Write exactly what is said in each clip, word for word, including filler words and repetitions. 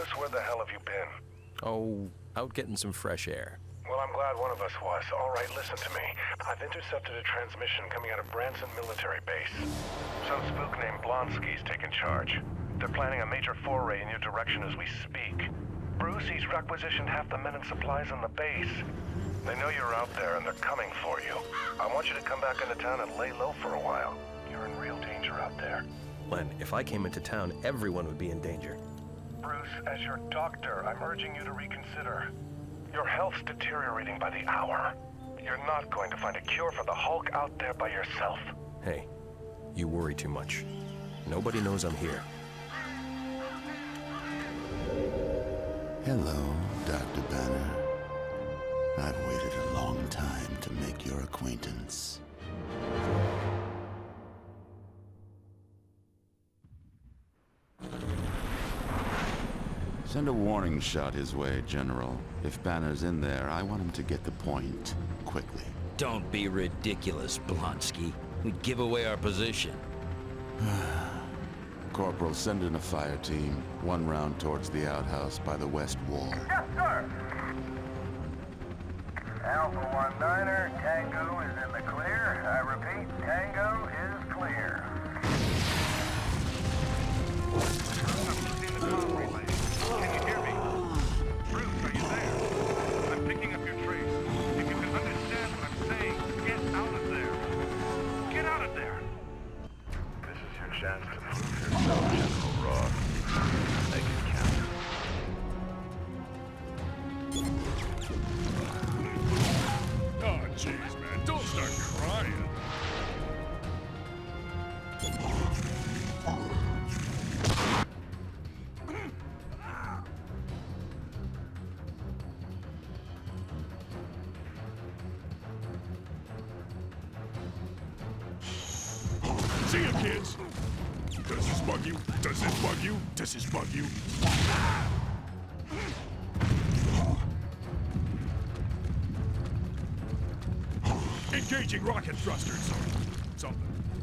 Bruce, where the hell have you been? Oh, out getting some fresh air. Well, I'm glad one of us was. All right, listen to me. I've intercepted a transmission coming out of Branson Military Base. Some spook named Blonsky's taking charge. They're planning a major foray in your direction as we speak. Bruce, he's requisitioned half the men and supplies on the base. They know you're out there and they're coming for you. I want you to come back into town and lay low for a while. You're in real danger out there. Len, if I came into town, everyone would be in danger. Bruce, as your doctor, I'm urging you to reconsider. Your health's deteriorating by the hour. You're not going to find a cure for the Hulk out there by yourself. Hey, you worry too much. Nobody knows I'm here. Hello, Doctor Banner. I've waited a long time to make your acquaintance. Send a warning shot his way, General. If Banner's in there, I want him to get the point quickly. Don't be ridiculous, Blonsky. We'd give away our position. Corporal, send in a fire team. One round towards the outhouse by the west wall. Yes, sir! Alpha one Niner, Tango is in the clear. I repeat, Tango is clear. Can you hear me? Bruce, are you there? I'm picking up your trace. If you can understand what I'm saying, get out of there. Get out of there! This is your chance to prove yourself, General Ross. Make it count. Oh, jeez, man. Don't start crying. See you, kids. Does this bug you? Does this bug you? Does this bug you? Engaging rocket thrusters. Something.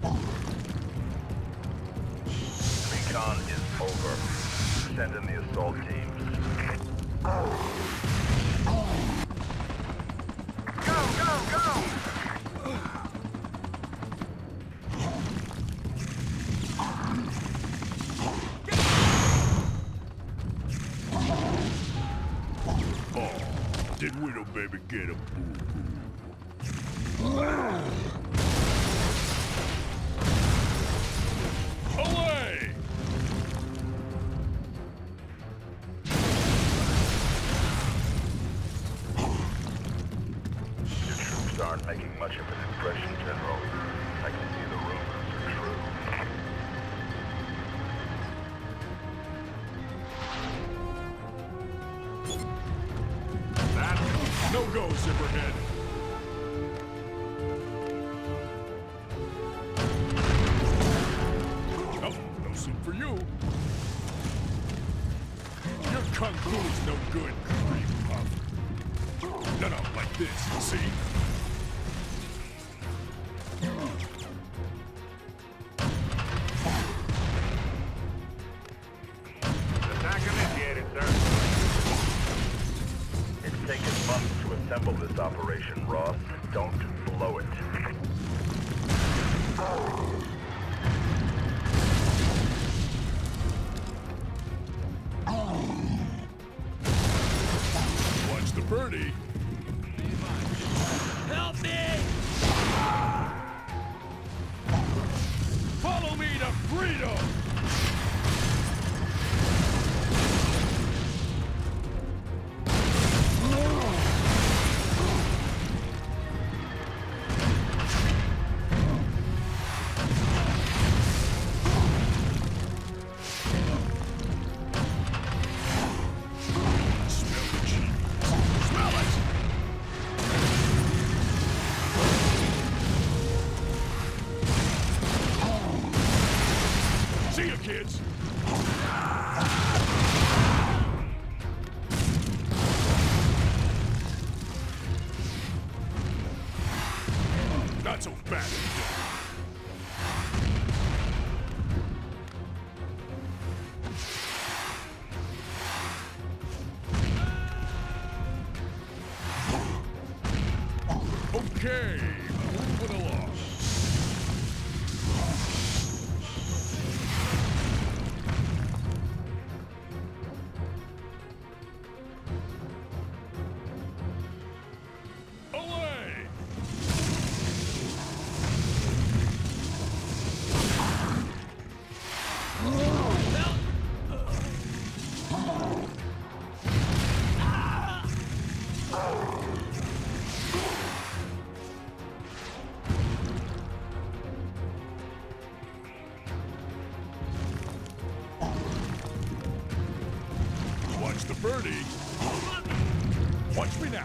Recon is over. Send in the assault teams. Go, go, go! Oh, did Widow Baby get a boo-boo? Away! Your troops aren't making much of an impression, General. I can see the rumors are true. That no-go, Zipperhead. No suit for you. Your kung fu's no good, cream puff. No, no, like this, see? Attack initiated, sir. It's taken months to assemble this operation, Ross. Don't blow it. Watch the birdie. Help me! Follow me to freedom! See you, kids! Not so fast. Okay, moving along. Away! Watch the birdie. Watch me now.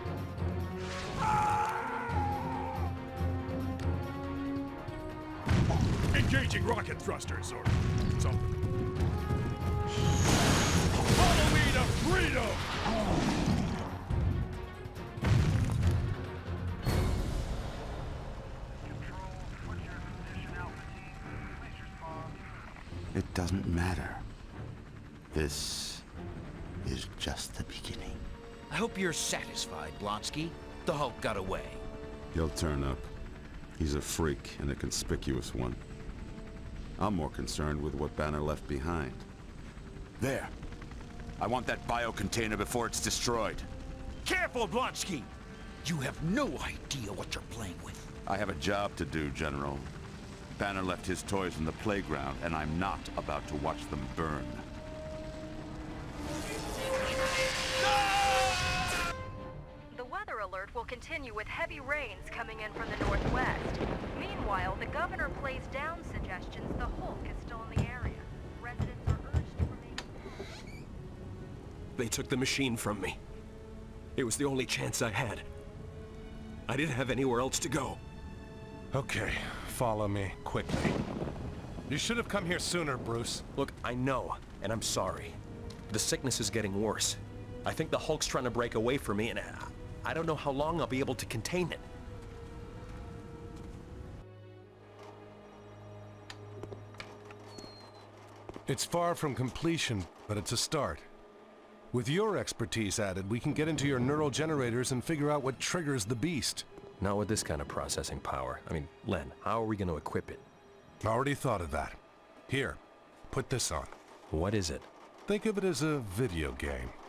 Engaging rocket thrusters or something. Follow me to freedom! It doesn't matter. This is just the beginning. I hope you're satisfied, Blonsky. The Hulk got away. He'll turn up. He's a freak, and a conspicuous one. I'm more concerned with what Banner left behind. There. I want that biocontainer before it's destroyed. Careful, Blonsky! You have no idea what you're playing with. I have a job to do, General. Banner left his toys in the playground, and I'm not about to watch them burn. The weather alert will continue with heavy rains coming in from the northwest. Meanwhile, the governor plays down suggestions the Hulk is still in the area. Residents are urged to remain. They took the machine from me. It was the only chance I had. I didn't have anywhere else to go. Okay, follow me, quickly. You should have come here sooner, Bruce. Look, I know, and I'm sorry. The sickness is getting worse. I think the Hulk's trying to break away from me, and I, I don't know how long I'll be able to contain it. It's far from completion, but it's a start. With your expertise added, we can get into your neural generators and figure out what triggers the beast. Not with this kind of processing power. I mean, Len, how are we going to equip it? Already thought of that. Here, put this on. What is it? Think of it as a video game.